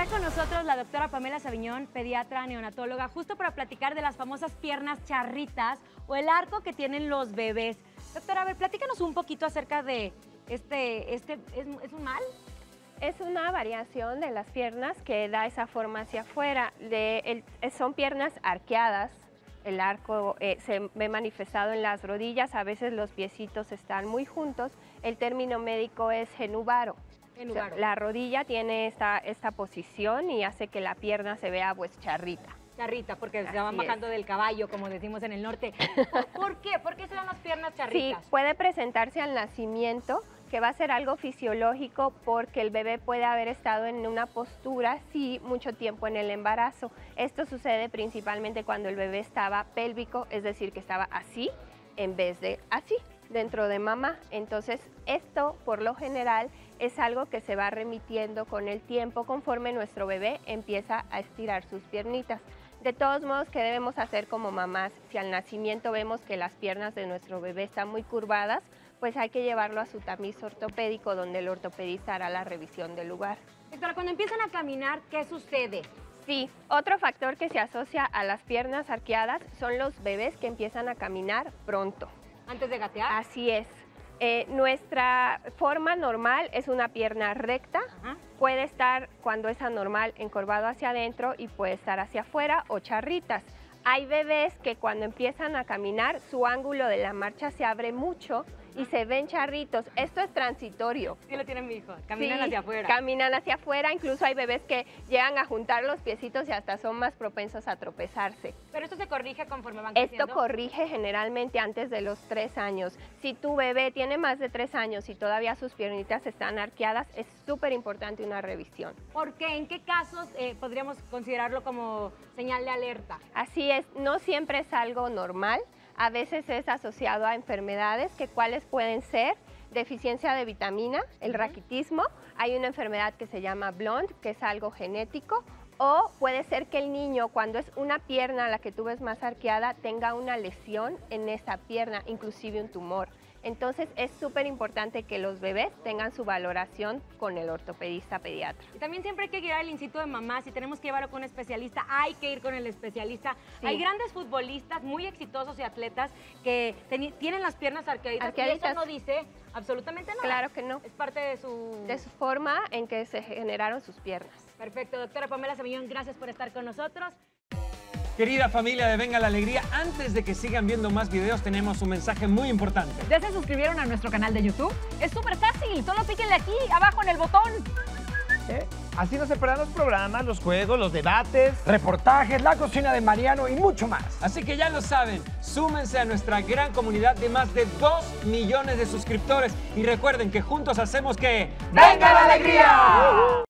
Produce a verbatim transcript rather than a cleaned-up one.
con nosotros la doctora Pamela Sabiñón, pediatra neonatóloga, justo para platicar de las famosas piernas charritas o el arco que tienen los bebés. Doctora, a ver, platícanos un poquito acerca de este, este ¿es, es un mal? Es una variación de las piernas que da esa forma hacia afuera. De el, son piernas arqueadas. El arco eh, se ve manifestado en las rodillas, a veces los piecitos están muy juntos. El término médico es genubaro. genubaro. O sea, la rodilla tiene esta, esta posición y hace que la pierna se vea pues charrita. Charrita, porque Así se van bajando es. del caballo, como decimos en el norte. ¿Por qué? ¿Por qué se dan las piernas charritas? Sí, puede presentarse al nacimiento, que va a ser algo fisiológico porque el bebé puede haber estado en una postura, sí, mucho tiempo en el embarazo. Esto sucede principalmente cuando el bebé estaba pélvico, es decir, que estaba así en vez de así, dentro de mamá. Entonces, esto, por lo general, es algo que se va remitiendo con el tiempo conforme nuestro bebé empieza a estirar sus piernitas. De todos modos, ¿qué debemos hacer como mamás? Si al nacimiento vemos que las piernas de nuestro bebé están muy curvadas, pues hay que llevarlo a su tamiz ortopédico, donde el ortopedista hará la revisión del lugar. Doctora, cuando empiezan a caminar, ¿qué sucede? Sí, otro factor que se asocia a las piernas arqueadas son los bebés que empiezan a caminar pronto. ¿Antes de gatear? Así es. Eh, nuestra forma normal es una pierna recta. Ajá. Puede estar, cuando es anormal, encorvado hacia adentro y puede estar hacia afuera o charritas. Hay bebés que cuando empiezan a caminar, su ángulo de la marcha se abre mucho y se ven charritos. Esto es transitorio. Sí lo tiene mi hijo, caminan sí, hacia afuera. Caminan hacia afuera, incluso hay bebés que llegan a juntar los piecitos y hasta son más propensos a tropezarse. ¿Pero esto se corrige conforme van creciendo? Esto corrige generalmente antes de los tres años. Si tu bebé tiene más de tres años y todavía sus piernitas están arqueadas, es súper importante una revisión. ¿Por qué? ¿En qué casos eh, podríamos considerarlo como señal de alerta? Así es, no siempre es algo normal. A veces es asociado a enfermedades, que cuáles pueden ser deficiencia de vitamina, el raquitismo, hay una enfermedad que se llama Blount, que es algo genético, o puede ser que el niño, cuando es una pierna la que tú ves más arqueada, tenga una lesión en esa pierna, inclusive un tumor. Entonces es súper importante que los bebés tengan su valoración con el ortopedista pediatra. Y también siempre hay que guiar al instituto de mamá, si tenemos que llevarlo con un especialista, hay que ir con el especialista. Sí. Hay grandes futbolistas muy exitosos y atletas que tienen las piernas arqueaditas, arqueaditas y eso no dice absolutamente nada. Claro que no. Es parte de su... de su forma en que se generaron sus piernas. Perfecto, doctora Pamela Sabiñón, gracias por estar con nosotros. Querida familia de Venga la Alegría, antes de que sigan viendo más videos, tenemos un mensaje muy importante. ¿Ya se suscribieron a nuestro canal de YouTube? Es súper fácil, solo píquenle aquí, abajo en el botón. ¿Eh? Así no se perderán los programas, los juegos, los debates, reportajes, la cocina de Mariano y mucho más. Así que ya lo saben, súmense a nuestra gran comunidad de más de dos millones de suscriptores y recuerden que juntos hacemos que... ¡Venga la Alegría!